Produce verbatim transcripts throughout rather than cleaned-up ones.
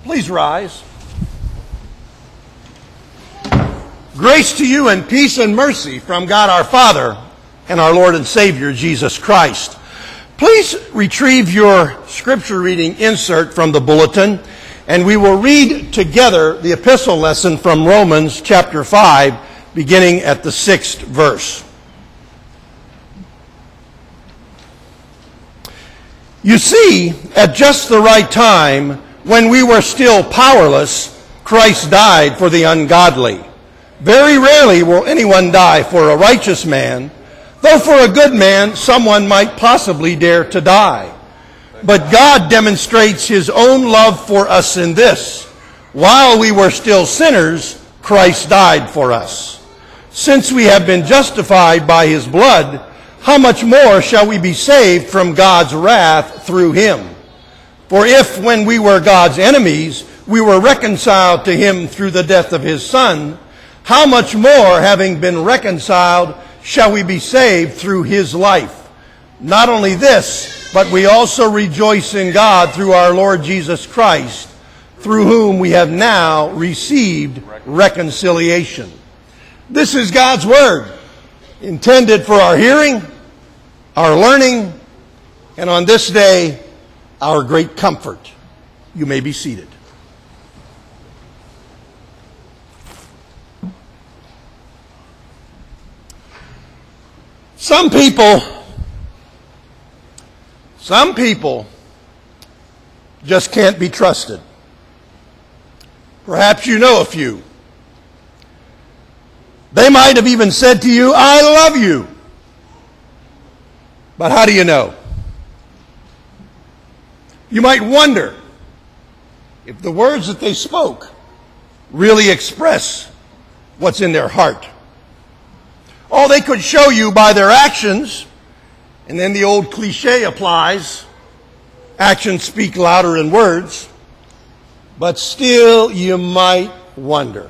Please rise. Grace to you and peace and mercy from God our Father and our Lord and Savior, Jesus Christ. Please retrieve your scripture reading insert from the bulletin, and we will read together the epistle lesson from Romans chapter five, beginning at the sixth verse. You see, at just the right time, when we were still powerless, Christ died for the ungodly. Very rarely will anyone die for a righteous man, though for a good man someone might possibly dare to die. But God demonstrates his own love for us in this: while we were still sinners, Christ died for us. Since we have been justified by his blood, how much more shall we be saved from God's wrath through him? For if, when we were God's enemies, we were reconciled to him through the death of his Son, how much more, having been reconciled, shall we be saved through his life? Not only this, but we also rejoice in God through our Lord Jesus Christ, through whom we have now received reconciliation. This is God's word, intended for our hearing, our learning, and on this day, our great comfort. You may be seated. Some people, some people just can't be trusted. Perhaps you know a few. They might have even said to you, "I love you." But how do you know? You might wonder if the words that they spoke really express what's in their heart. Oh, they could show you by their actions, and then the old cliche applies: actions speak louder than words. But still, you might wonder.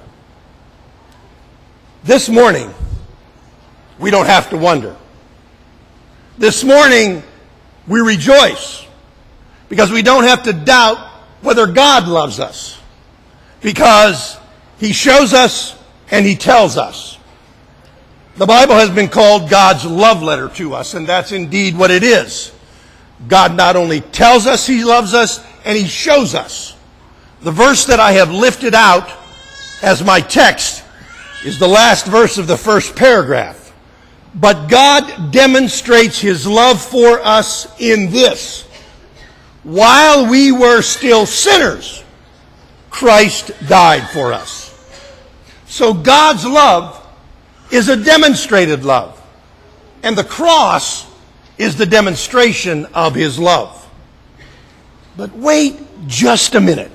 This morning, we don't have to wonder. This morning, we rejoice because we don't have to doubt whether God loves us, because he shows us and he tells us. The Bible has been called God's love letter to us, and that's indeed what it is. God not only tells us he loves us, and he shows us. The verse that I have lifted out as my text is the last verse of the first paragraph. But God demonstrates his love for us in this: while we were still sinners, Christ died for us. So God's love is a demonstrated love, and the cross is the demonstration of his love. But wait just a minute.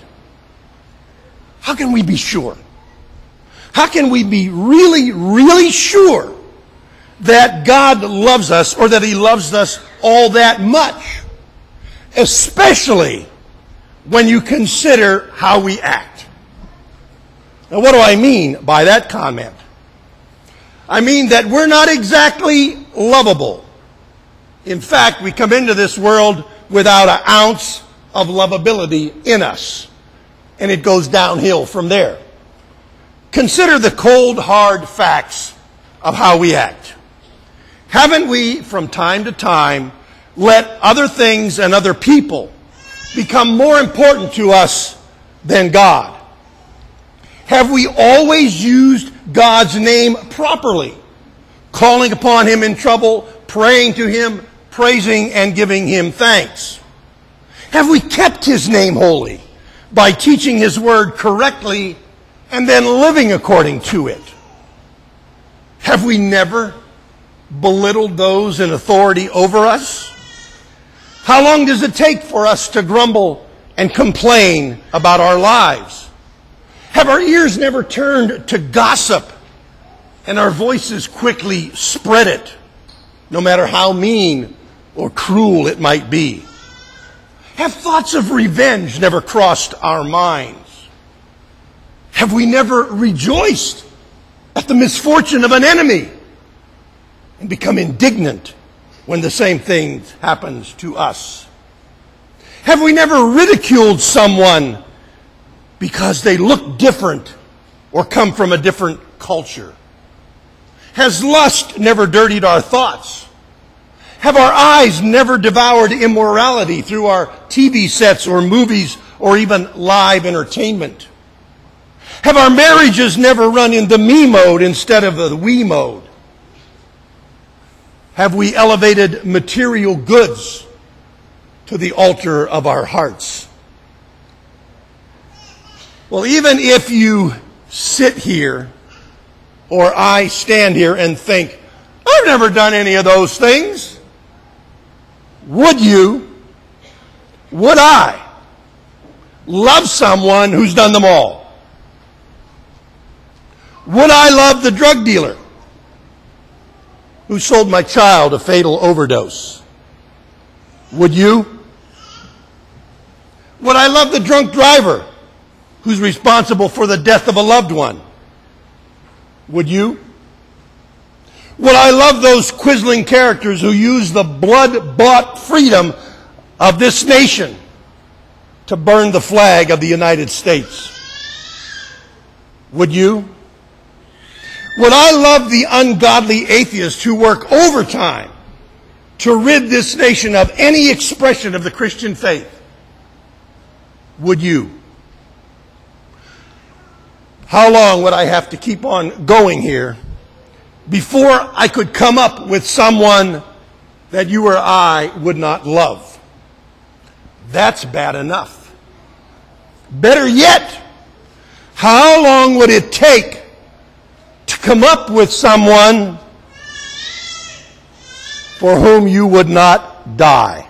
How can we be sure? How can we be really, really sure that God loves us, or that he loves us all that much? Especially when you consider how we act. Now, what do I mean by that comment? I mean that we're not exactly lovable. In fact, we come into this world without an ounce of lovability in us, and it goes downhill from there. Consider the cold, hard facts of how we act. Haven't we, from time to time, let other things and other people become more important to us than God? Have we always used God's name properly, calling upon him in trouble, praying to him, praising and giving him thanks? Have we kept his name holy by teaching his word correctly and then living according to it? Have we never belittled those in authority over us? How long does it take for us to grumble and complain about our lives? Have our ears never turned to gossip and our voices quickly spread it, no matter how mean or cruel it might be? Have thoughts of revenge never crossed our minds? Have we never rejoiced at the misfortune of an enemy and become indignant when the same thing happens to us? Have we never ridiculed someone because they look different or come from a different culture? Has lust never dirtied our thoughts? Have our eyes never devoured immorality through our T V sets or movies or even live entertainment? Have our marriages never run in the me mode instead of the we mode? Have we elevated material goods to the altar of our hearts? Well, even if you sit here or I stand here and think, I've never done any of those things, would you, would I love someone who's done them all? Would I love the drug dealer who sold my child a fatal overdose? Would you? Would I love the drunk driver who's responsible for the death of a loved one? Would you? Would I love those quisling characters who use the blood-bought freedom of this nation to burn the flag of the United States? Would you? Would I love the ungodly atheists who work overtime to rid this nation of any expression of the Christian faith? Would you? How long would I have to keep on going here before I could come up with someone that you or I would not love? That's bad enough. Better yet, how long would it take to come up with someone for whom you would not die?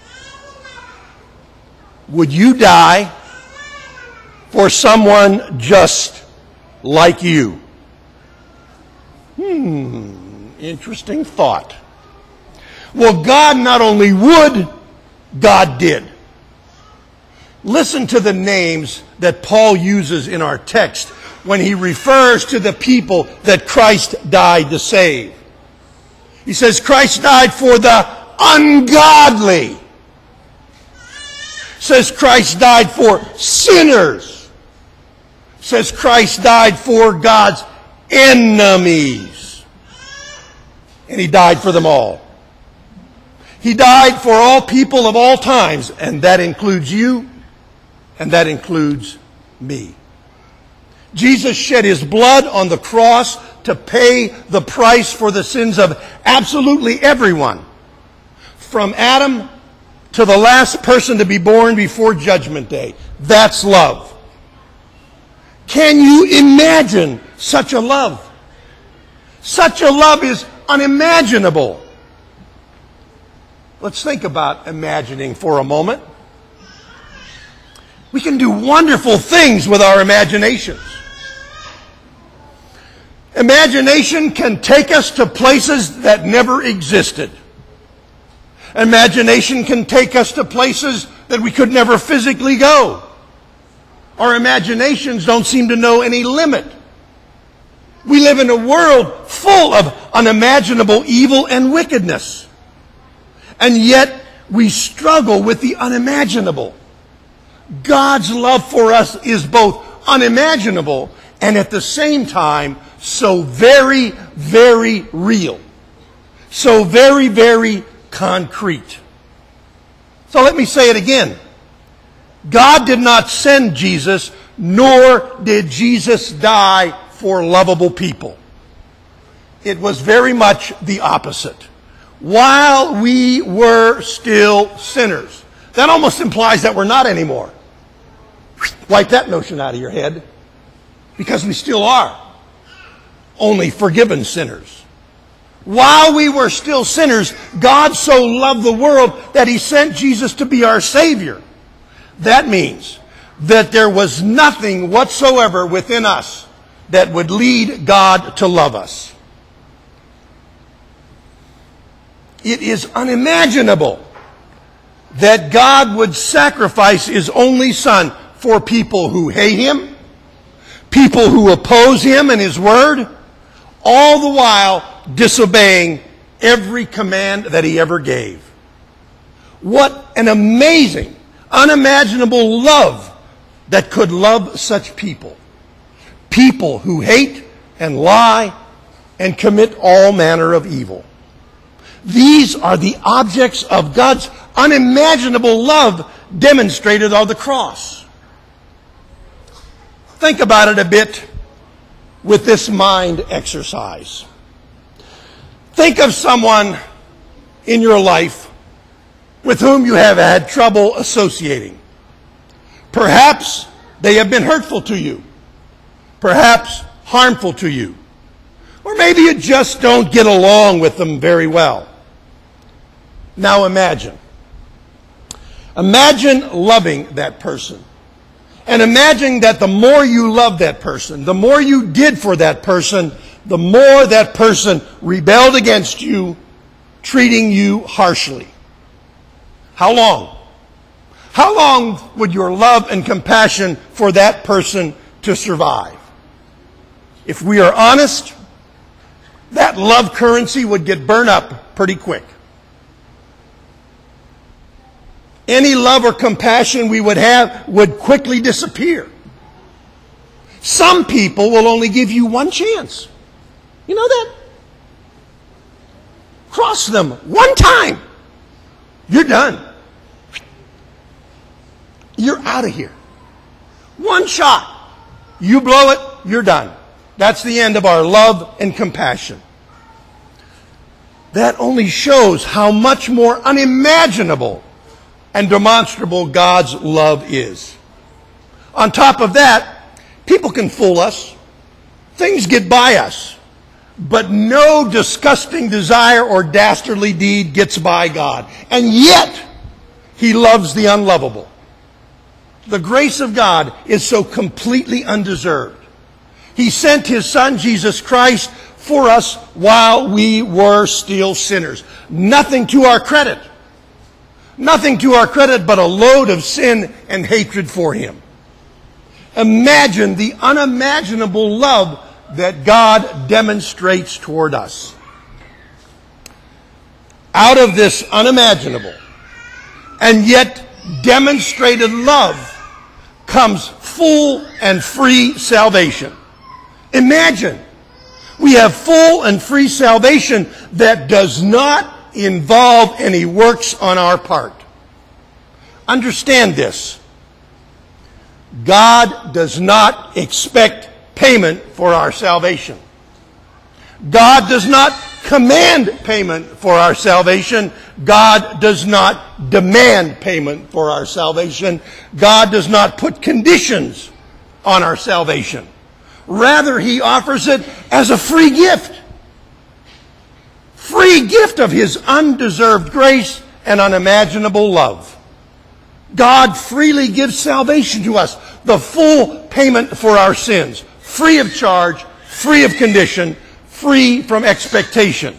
Would you die for someone just like you? Hmm, interesting thought. Well, God not only would, God did. Listen to the names that Paul uses in our text when he refers to the people that Christ died to save. He says Christ died for the ungodly. Says Christ died for sinners. Says Christ died for God's enemies. And he died for them all. He died for all people of all times, and that includes you, and that includes me. Jesus shed his blood on the cross to pay the price for the sins of absolutely everyone, from Adam to the last person to be born before Judgment Day. That's love. Can you imagine such a love? Such a love is unimaginable. Let's think about imagining for a moment. We can do wonderful things with our imaginations. Imagination can take us to places that never existed. Imagination can take us to places that we could never physically go. Our imaginations don't seem to know any limit. We live in a world full of unimaginable evil and wickedness. And yet we struggle with the unimaginable. God's love for us is both unimaginable and at the same time so very, very real. So very, very concrete. So let me say it again. God did not send Jesus, nor did Jesus die for lovable people. It was very much the opposite. While we were still sinners. That almost implies that we're not anymore. Wipe that notion out of your head. Because we still are. Only forgiven sinners. While we were still sinners, God so loved the world that he sent Jesus to be our Savior. That means that there was nothing whatsoever within us that would lead God to love us. It is unimaginable that God would sacrifice his only Son for people who hate him, people who oppose him and his word, all the while disobeying every command that he ever gave. What an amazing, unimaginable love that could love such people. People who hate and lie and commit all manner of evil. These are the objects of God's unimaginable love demonstrated on the cross. Think about it a bit with this mind exercise. Think of someone in your life with whom you have had trouble associating. Perhaps they have been hurtful to you. Perhaps harmful to you. Or maybe you just don't get along with them very well. Now imagine. Imagine loving that person. And imagine that the more you love that person, the more you did for that person, the more that person rebelled against you, treating you harshly. How long? How long would your love and compassion for that person to survive? If we are honest, that love currency would get burned up pretty quick. Any love or compassion we would have would quickly disappear. Some people will only give you one chance. You know that? Cross them one time. You're done. You're out of here. One shot. You blow it, you're done. That's the end of our love and compassion. That only shows how much more unimaginable and demonstrable God's love is. On top of that, people can fool us. Things get by us. But no disgusting desire or dastardly deed gets by God. And yet, He loves the unlovable. The grace of God is so completely undeserved. He sent His Son, Jesus Christ, for us while we were still sinners. Nothing to our credit. Nothing to our credit but a load of sin and hatred for Him. Imagine the unimaginable love that God demonstrates toward us. Out of this unimaginable and yet demonstrated love comes full and free salvation. Imagine we have full and free salvation that does not involve any works on our part. Understand this. God does not expect payment for our salvation. God does not command payment for our salvation. God does not demand payment for our salvation. God does not put conditions on our salvation. Rather, He offers it as a free gift. Free gift of His undeserved grace and unimaginable love. God freely gives salvation to us, the full payment for our sins, free of charge, free of condition, free from expectation.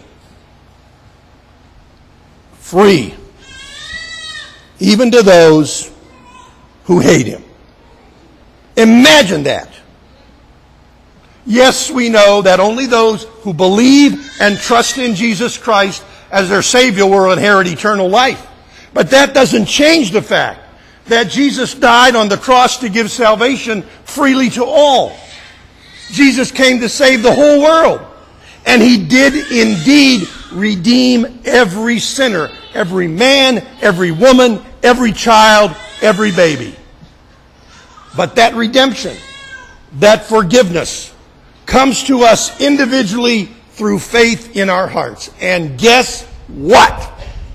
Free. Even to those who hate Him. Imagine that. Yes, we know that only those who believe and trust in Jesus Christ as their Savior will inherit eternal life. But that doesn't change the fact that Jesus died on the cross to give salvation freely to all. Jesus came to save the whole world. And He did indeed redeem every sinner, every man, every woman, every child, every baby. But that redemption, that forgiveness, comes to us individually through faith in our hearts. And guess what?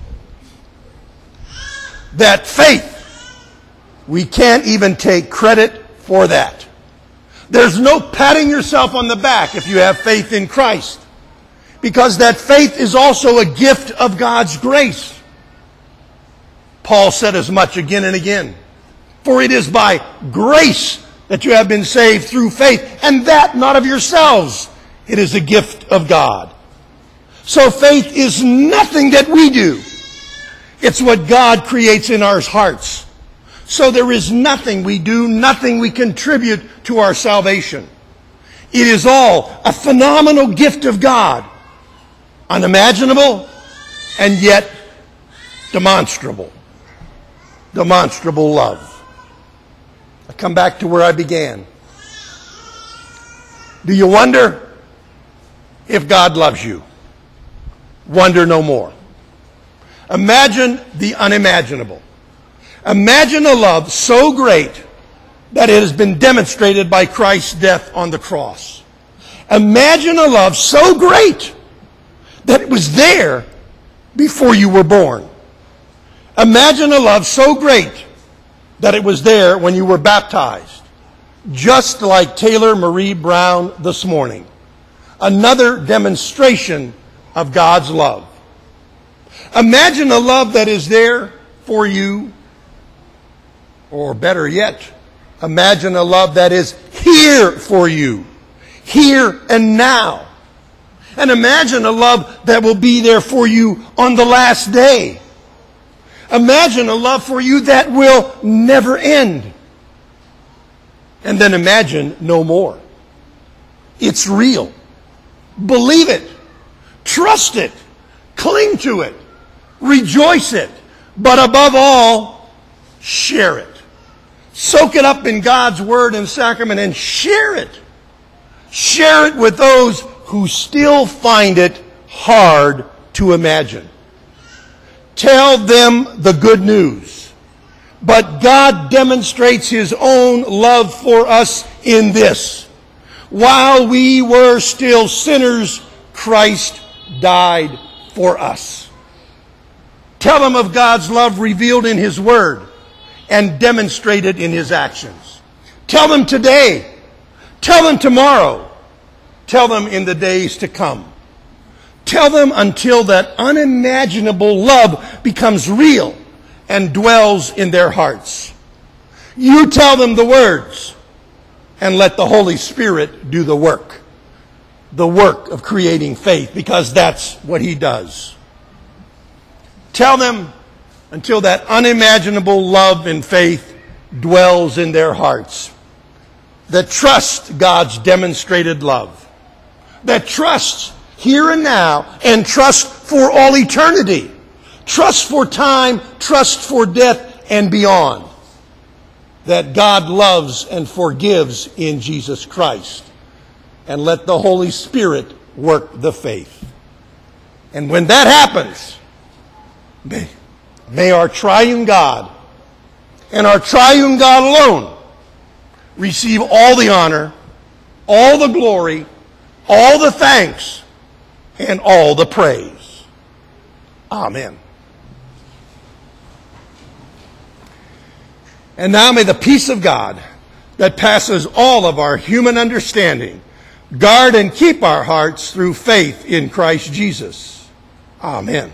That faith, we can't even take credit for that. There's no patting yourself on the back if you have faith in Christ. Because that faith is also a gift of God's grace. Paul said as much again and again. For it is by grace that you have been saved through faith, and that not of yourselves. It is a gift of God. So faith is nothing that we do. It's what God creates in our hearts. So there is nothing we do, nothing we contribute to our salvation. It is all a phenomenal gift of God. Unimaginable and yet demonstrable. Demonstrable love. come back to where I began. Do you wonder if God loves you? Wonder no more. Imagine the unimaginable. Imagine a love so great that it has been demonstrated by Christ's death on the cross. Imagine a love so great that it was there before you were born. Imagine a love so great that it was there when you were baptized, just like Taylor Marie Brown this morning. Another demonstration of God's love. Imagine a love that is there for you, or better yet, imagine a love that is here for you, here and now. And imagine a love that will be there for you on the last day. Imagine a love for you that will never end. And then imagine no more. It's real. Believe it. Trust it. Cling to it. Rejoice it. But above all, share it. Soak it up in God's Word and sacrament and share it. Share it with those who still find it hard to imagine. Tell them the good news. But God demonstrates His own love for us in this. While we were still sinners, Christ died for us. Tell them of God's love revealed in His Word and demonstrated in His actions. Tell them today. Tell them tomorrow. Tell them in the days to come. Tell them until that unimaginable love becomes real and dwells in their hearts. You tell them the words and let the Holy Spirit do the work. The work of creating faith, because that's what He does. Tell them until that unimaginable love and faith dwells in their hearts. That trust God's demonstrated love. That trust here and now, and trust for all eternity. Trust for time, trust for death and beyond. That God loves and forgives in Jesus Christ. And let the Holy Spirit work the faith. And when that happens, may, may our triune God, and our triune God alone, receive all the honor, all the glory, all the thanks, and all the praise. Amen. And now may the peace of God that passes all of our human understanding guard and keep our hearts through faith in Christ Jesus. Amen.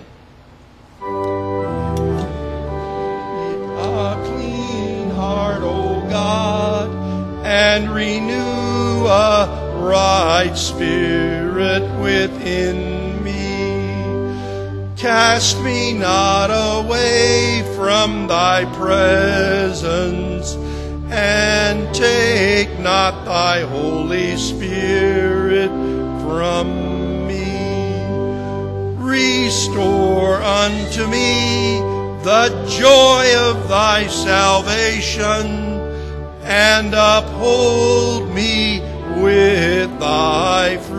A clean heart, O God, and renew a right spirit within me. Cast me not away from thy presence, and take not thy Holy Spirit from me. Restore unto me the joy of thy salvation, and uphold me with thy